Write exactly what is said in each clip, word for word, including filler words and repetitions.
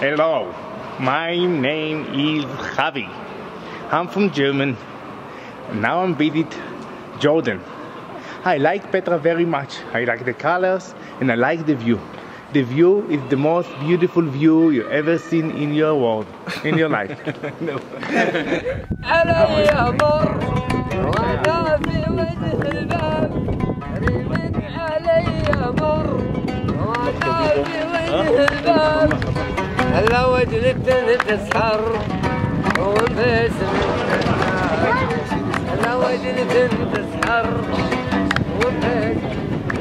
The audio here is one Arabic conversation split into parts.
Hello, my name is Javi. I'm from Germany. Now I'm visit Jordan. I like Petra very much. I like the colors and I like the view. The view is the most beautiful view you ever seen in your world, in your life. No. هلا وجلت تسحر وانبسم هلا وجلت تسحر وانبسم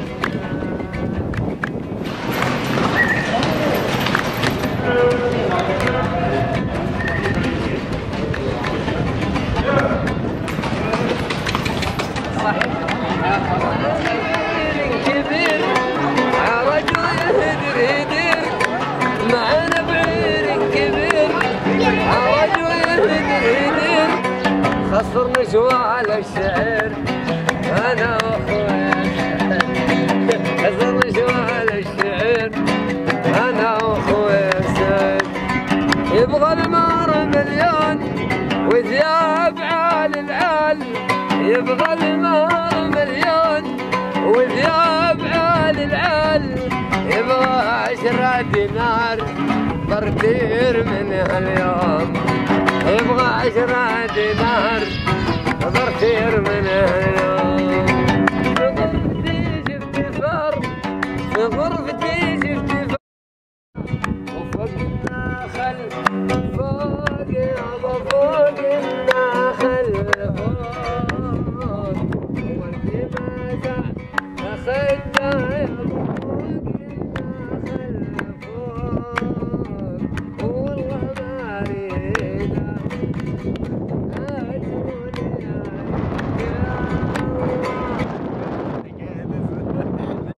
كبير رجل يهدر يهدر معنا بعير كبير رجل يهدر يهدر خسر نشوى على الشعر انا واخويا خسر نشوى على الشعر انا واخويا سعد يبغى المهر مليون وثياب عال العال يبغى المهر مليون وثياب عال العال يبغى عشرة دينار برتير من هاليوم يبغى عشرة دينار برتير من هاليوم